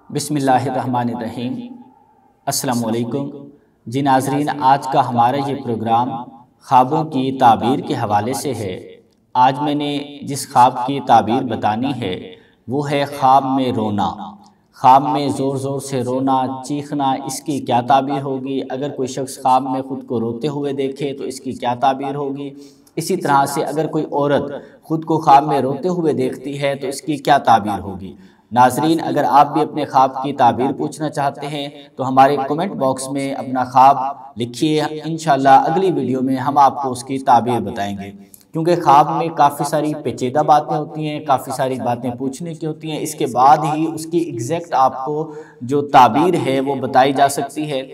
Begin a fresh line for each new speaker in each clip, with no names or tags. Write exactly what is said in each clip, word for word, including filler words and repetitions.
بسم اللہ الرحمن الرحیم۔ السلام علیکم جی ناظرین، آج کا ہمارا یہ پروگرام خوابوں کی تعبیر کے حوالے سے ہے۔ آج میں نے جس خواب کی تعبیر بتانی ہے وہ ہے خواب میں رونا۔ خواب میں زور زور سے رونا، چیخنا، اس کی کیا تعبیر ہوگی؟ اگر کوئی شخص خواب میں خود کو روتے ہوئے دیکھے تو اس کی کیا تعبیر ہوگی؟ اسی طرح سے اگر کوئی عورت خود کو خواب میں روتے ہوئے دیکھتی ہے تو اس کی کیا تعبیر ہوگی؟ ناظرین، اگر آپ بھی اپنے خواب کی تعبیر پوچھنا چاہتے ہیں تو ہمارے کومنٹ باکس میں اپنا خواب لکھیے، انشاءاللہ اگلی ویڈیو میں ہم آپ کو اس کی تعبیر بتائیں گے، کیونکہ خواب میں کافی ساری پیچیدہ باتیں ہوتی ہیں، کافی ساری باتیں پوچھنے کی ہوتی ہیں، اس کے بعد ہی اس کی ایگزیکٹ آپ کو جو تعبیر ہے وہ بتائی جا سکتی ہے۔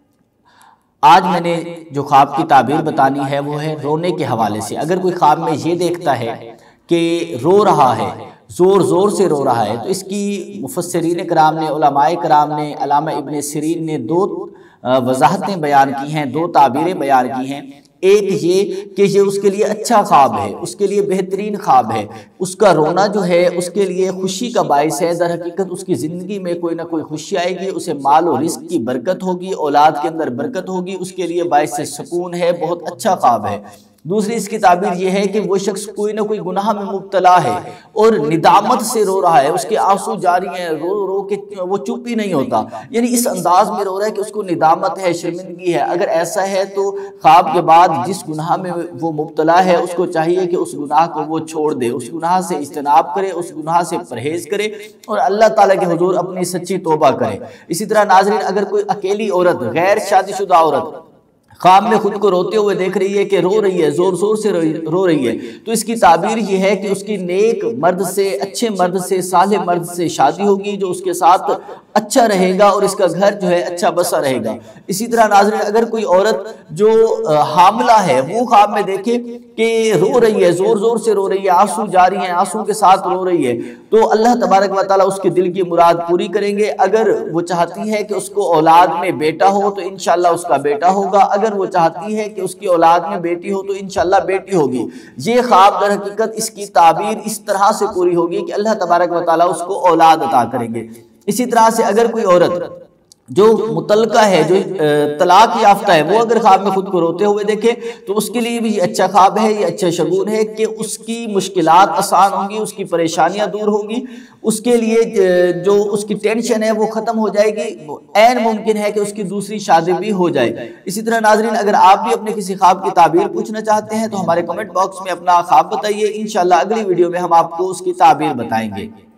آج میں نے جو خواب کی تعبیر بتانی ہے وہ ہے رونے کے حوالے سے۔ اگر کوئی خواب میں یہ دیکھتا ہے کہ رو رہا ہے، زور زور سے رو رہا ہے، تو اس کی مفسرین کرام نے، علماء کرام نے، علامہ ابن سیرین نے دو وضاحتیں بیان کی ہیں، دو تعبیریں بیان کی ہیں۔ ایک یہ کہ یہ اس کے لیے اچھا خواب ہے، اس کے لیے بہترین خواب ہے، اس کا رونا جو ہے اس کے لیے خوشی کا باعث ہے، در حقیقت اس کی زندگی میں کوئی نہ کوئی خوشی آئے گی، اسے مال و رزق کی برکت ہوگی، اولاد کے اندر برکت ہوگی، اس کے لیے باعث سکون ہے، بہت اچھا خواب ہے۔ دوسری اس کی تعبیر یہ ہے کہ وہ شخص کوئی نہ کوئی گناہ میں مبتلا ہے اور ندامت سے رو رہا ہے، اس کے آنسو جاری ہیں، رو رو کے وہ چپ ہی نہیں ہوتا، یعنی اس انداز میں رو رہا ہے کہ اس کو ندامت ہے، شرمندگی ہے۔ اگر ایسا ہے تو خواب کے بعد جس گناہ میں وہ مبتلا ہے اس کو چاہیے کہ اس گناہ کو وہ چھوڑ دے، اس گناہ سے اجتناب کرے، اس گناہ سے پرہیز کرے اور اللہ تعالیٰ کے حضور اپنی سچی توبہ کرے۔ اسی طرح ناظرین، اگر کوئی اکیلی عورت، غیر شادی شدہ عورت خواب میں خود کو روتے ہوئے دیکھ رہی ہے کہ رو رہی ہے، زور زور سے رو رہی ہے، تو اس کی تعبیر یہ ہے کہ اس کی نیک مرد سے، اچھے مرد سے، صالح مرد سے شادی ہوگی جو اس کے ساتھ اچھا رہے گا اور اس کا گھر جو ہے اچھا بسا رہے گا۔ اسی طرح ناظرین، اگر کوئی عورت جو حاملہ ہے وہ خواب میں دیکھے کہ رو رہی ہے، زور زور سے رو رہی ہے، آنسو جاری ہیں، آنسو کے ساتھ رو رہی ہے، تو اللہ تبارک و تعالیٰ اس کے دل کی مراد پوری کریں گے۔ اگر وہ چاہتی ہے کہ اس کو اولاد میں بیٹا ہو تو انشاءاللہ اس کا بیٹا ہوگا، اگر وہ چاہتی ہے کہ اس کی اولاد میں بیٹی ہو تو انشاءاللہ بیٹی ہوگی۔ یہ خواب در حقیقت اس کی تعبیر اس طرح سے پوری ہوگی کہ اللہ تبارک و تعالیٰ اس کو اولاد عطا کریں گے۔ اسی طرح سے اگر کوئی عورت جو متعلقہ ہے، جو طلاق یافتہ ہے، وہ اگر خواب میں خود کو روتے ہوئے دیکھے تو اس کے لیے بھی یہ اچھا خواب ہے، یہ اچھا شگون ہے کہ اس کی مشکلات آسان ہوں گی، اس کی پریشانیاں دور ہوں گی، اس کے لیے جو اس کی ٹینشن ہے وہ ختم ہو جائے گی، عین ممکن ہے کہ اس کی دوسری شادی بھی ہو جائے۔ اسی طرح ناظرین، اگر آپ بھی اپنے کسی خواب کی تعبیر پوچھنا چاہتے ہیں تو ہمارے کمنٹ باکس میں اپنا خواب بتائیے، انشاءاللہ اگلی ویڈیو میں ہم آپ کو اس کی تعبیر بتائیں گے۔